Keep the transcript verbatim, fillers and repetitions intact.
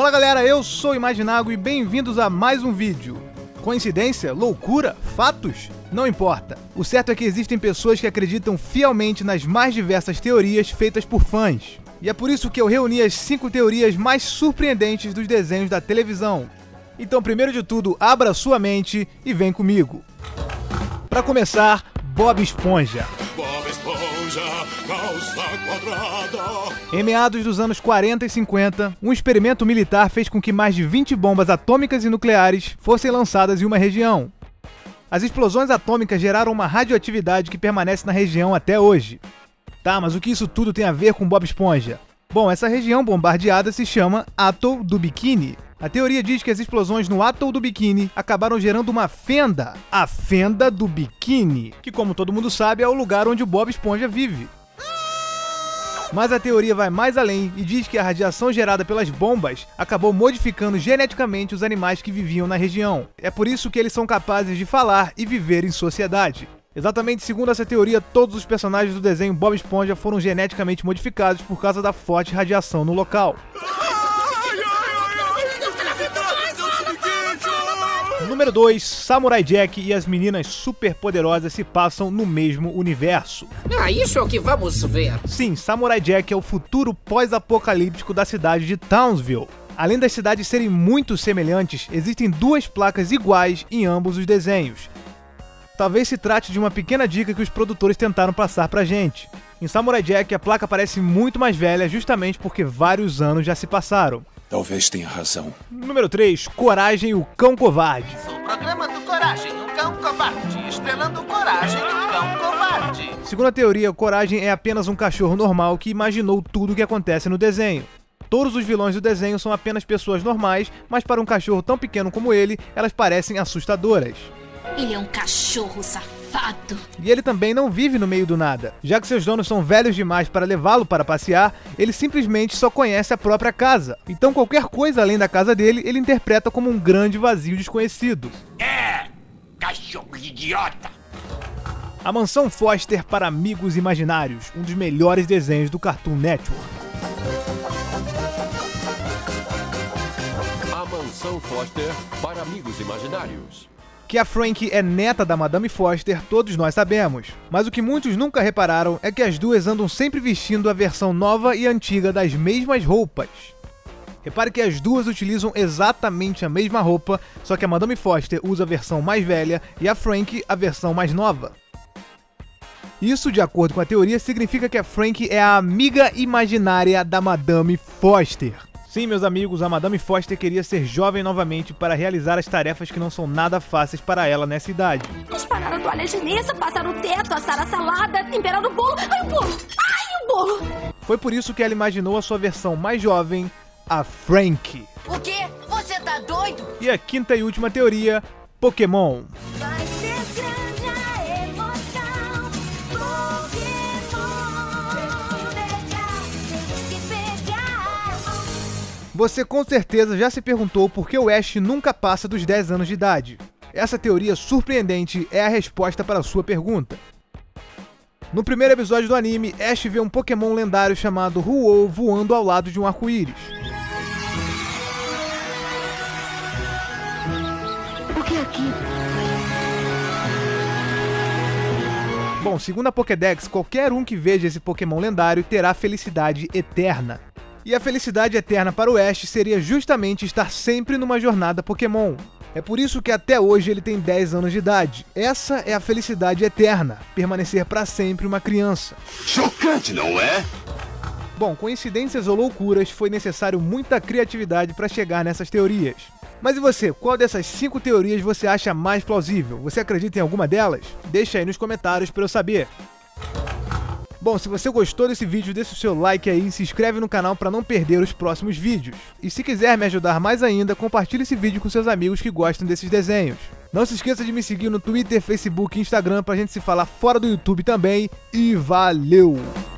Fala galera, eu sou o Imaginago e bem-vindos a mais um vídeo. Coincidência? Loucura? Fatos? Não importa. O certo é que existem pessoas que acreditam fielmente nas mais diversas teorias feitas por fãs. E é por isso que eu reuni as cinco teorias mais surpreendentes dos desenhos da televisão. Então, primeiro de tudo, abra sua mente e vem comigo. Para começar, Bob Esponja. Bob Esponja, calça quadrada. Em meados dos anos quarenta e cinquenta, um experimento militar fez com que mais de vinte bombas atômicas e nucleares fossem lançadas em uma região. As explosões atômicas geraram uma radioatividade que permanece na região até hoje. Tá, mas o que isso tudo tem a ver com Bob Esponja? Bom, essa região bombardeada se chama Atoll do Bikini. A teoria diz que as explosões no Atoll do Bikini acabaram gerando uma fenda, a Fenda do Bikini, que, como todo mundo sabe, é o lugar onde o Bob Esponja vive. Mas a teoria vai mais além e diz que a radiação gerada pelas bombas acabou modificando geneticamente os animais que viviam na região. É por isso que eles são capazes de falar e viver em sociedade. Exatamente segundo essa teoria, todos os personagens do desenho Bob Esponja foram geneticamente modificados por causa da forte radiação no local. Número dois, Samurai Jack e as meninas superpoderosas se passam no mesmo universo. Ah, isso é o que vamos ver. Sim, Samurai Jack é o futuro pós-apocalíptico da cidade de Townsville. Além das cidades serem muito semelhantes, existem duas placas iguais em ambos os desenhos. Talvez se trate de uma pequena dica que os produtores tentaram passar pra gente. Em Samurai Jack, a placa parece muito mais velha justamente porque vários anos já se passaram. Talvez tenha razão. Número três, Coragem, o Cão Covarde. O programa do Coragem, um cão covarde, estrelando Coragem, um cão covarde. Segundo a teoria, Coragem é apenas um cachorro normal que imaginou tudo o que acontece no desenho. Todos os vilões do desenho são apenas pessoas normais, mas para um cachorro tão pequeno como ele, elas parecem assustadoras. Ele é um cachorro safado. E ele também não vive no meio do nada. Já que seus donos são velhos demais para levá-lo para passear, ele simplesmente só conhece a própria casa. Então qualquer coisa além da casa dele, ele interpreta como um grande vazio desconhecido. É, cachorro idiota. A Mansão Foster para Amigos Imaginários, um dos melhores desenhos do Cartoon Network. A Mansão Foster para Amigos Imaginários. Que a Frankie é neta da Madame Foster, todos nós sabemos. Mas o que muitos nunca repararam é que as duas andam sempre vestindo a versão nova e antiga das mesmas roupas. Repare que as duas utilizam exatamente a mesma roupa, só que a Madame Foster usa a versão mais velha e a Frankie a versão mais nova. Isso, de acordo com a teoria, significa que a Frankie é a amiga imaginária da Madame Foster. Sim, meus amigos, a Madame Foster queria ser jovem novamente para realizar as tarefas que não são nada fáceis para ela nessa idade. Disparar a toalha higiênica, passar o teto, assar a salada, temperar o bolo. Ai, o bolo! Ai, o bolo! Foi por isso que ela imaginou a sua versão mais jovem, a Frankie. O quê? Você tá doido? E a quinta e última teoria, Pokémon. Vai ser grande a emoção. Pokémon. Pegar, temos que pegar. Você com certeza já se perguntou por que o Ash nunca passa dos dez anos de idade. Essa teoria surpreendente é a resposta para a sua pergunta. No primeiro episódio do anime, Ash vê um Pokémon lendário chamado Ho-Oh voando ao lado de um arco-íris. O que é aquilo? Bom, segundo a Pokédex, qualquer um que veja esse Pokémon lendário terá felicidade eterna. E a felicidade eterna para o Ash seria justamente estar sempre numa jornada Pokémon. É por isso que até hoje ele tem dez anos de idade. Essa é a felicidade eterna, permanecer para sempre uma criança. Chocante, não é? Bom, coincidências ou loucuras, foi necessário muita criatividade para chegar nessas teorias. Mas e você, qual dessas cinco teorias você acha mais plausível? Você acredita em alguma delas? Deixa aí nos comentários para eu saber. Bom, se você gostou desse vídeo, deixa o seu like aí e se inscreve no canal para não perder os próximos vídeos. E se quiser me ajudar mais ainda, compartilhe esse vídeo com seus amigos que gostam desses desenhos. Não se esqueça de me seguir no Twitter, Facebook e Instagram pra gente se falar fora do YouTube também. E valeu!